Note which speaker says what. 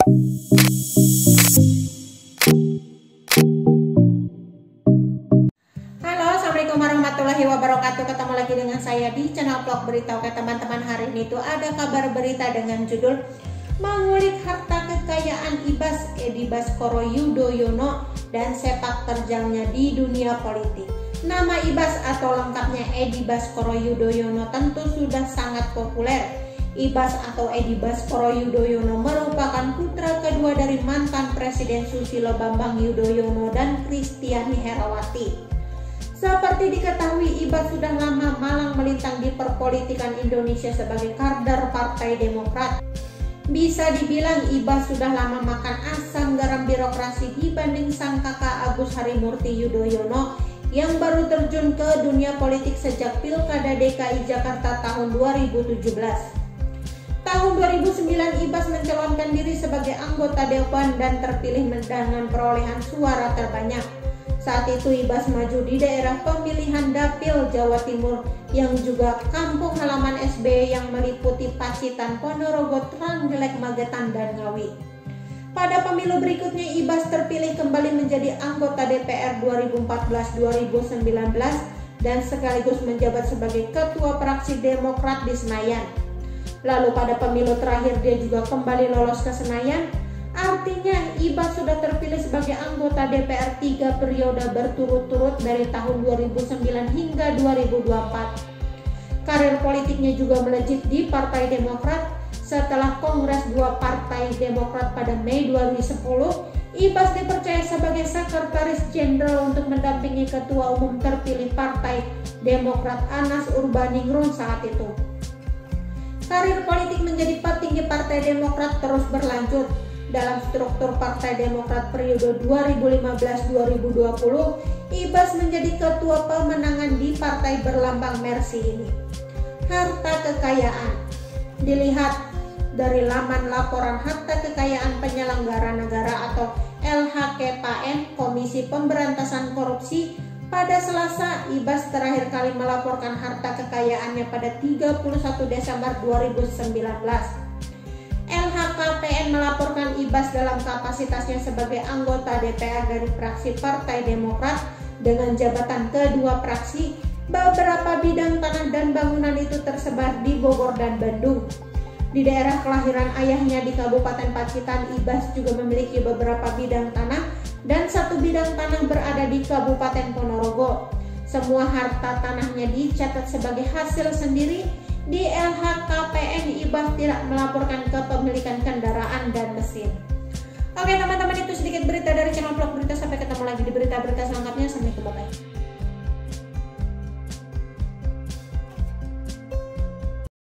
Speaker 1: Halo, assalamualaikum warahmatullahi wabarakatuh. Ketemu lagi dengan saya di channel vlog berita. Oke teman-teman, hari ini tuh ada kabar berita dengan judul mengulik harta kekayaan Ibas Edi Baskoro Yudhoyono dan sepak terjangnya di dunia politik. Nama Ibas atau lengkapnya Edi Baskoro Yudhoyono tentu sudah sangat populer. Ibas atau Edi Baskoro Yudhoyono merupakan putra kedua dari mantan Presiden Susilo Bambang Yudhoyono dan Kristiani Herrawati. Seperti diketahui, Ibas sudah lama malang melintang di perpolitikan Indonesia sebagai kader Partai Demokrat. Bisa dibilang Ibas sudah lama makan asam garam birokrasi dibanding sang kakak Agus Harimurti Yudhoyono yang baru terjun ke dunia politik sejak Pilkada DKI Jakarta tahun 2017. Tahun 2009 Ibas mencalonkan diri sebagai anggota Dewan dan terpilih dengan perolehan suara terbanyak. Saat itu Ibas maju di daerah pemilihan Dapil Jawa Timur yang juga kampung halaman SBY yang meliputi Pacitan, Ponorogo, Trenggalek, Magetan, dan Ngawi. Pada pemilu berikutnya Ibas terpilih kembali menjadi anggota DPR 2014-2019 dan sekaligus menjabat sebagai ketua fraksi Demokrat di Senayan. Lalu pada pemilu terakhir dia juga kembali lolos ke Senayan. Artinya Ibas sudah terpilih sebagai anggota DPR 3 periode berturut-turut dari tahun 2009 hingga 2024. Karir politiknya juga melejit di Partai Demokrat. Setelah Kongres 2 Partai Demokrat pada Mei 2010, Ibas dipercaya sebagai Sekretaris Jenderal untuk mendampingi Ketua Umum terpilih Partai Demokrat Anas Urbaningrum saat itu. Karir politik menjadi petinggi Partai Demokrat terus berlanjut. Dalam struktur Partai Demokrat periode 2015-2020, Ibas menjadi ketua pemenangan di partai berlambang Mercy ini. Harta kekayaan dilihat dari laman laporan harta kekayaan penyelenggara negara atau LHKPN Komisi Pemberantasan Korupsi. Pada Selasa, Ibas terakhir kali melaporkan harta kekayaannya pada 31 Desember 2019. LHKPN melaporkan Ibas dalam kapasitasnya sebagai anggota DPR dari fraksi Partai Demokrat dengan jabatan kedua fraksi. Beberapa bidang tanah dan bangunan itu tersebar di Bogor dan Bandung. Di daerah kelahiran ayahnya di Kabupaten Pacitan, Ibas juga memiliki beberapa bidang tanah dan satu bidang tanah berada di Kabupaten Ponorogo. Semua harta tanahnya dicatat sebagai hasil sendiri. Di LHKPN, Ibas tidak melaporkan kepemilikan kendaraan dan mesin. Oke teman-teman, itu sedikit berita dari channel vlog berita. Sampai ketemu lagi di berita-berita selanjutnya. Assalamualaikum.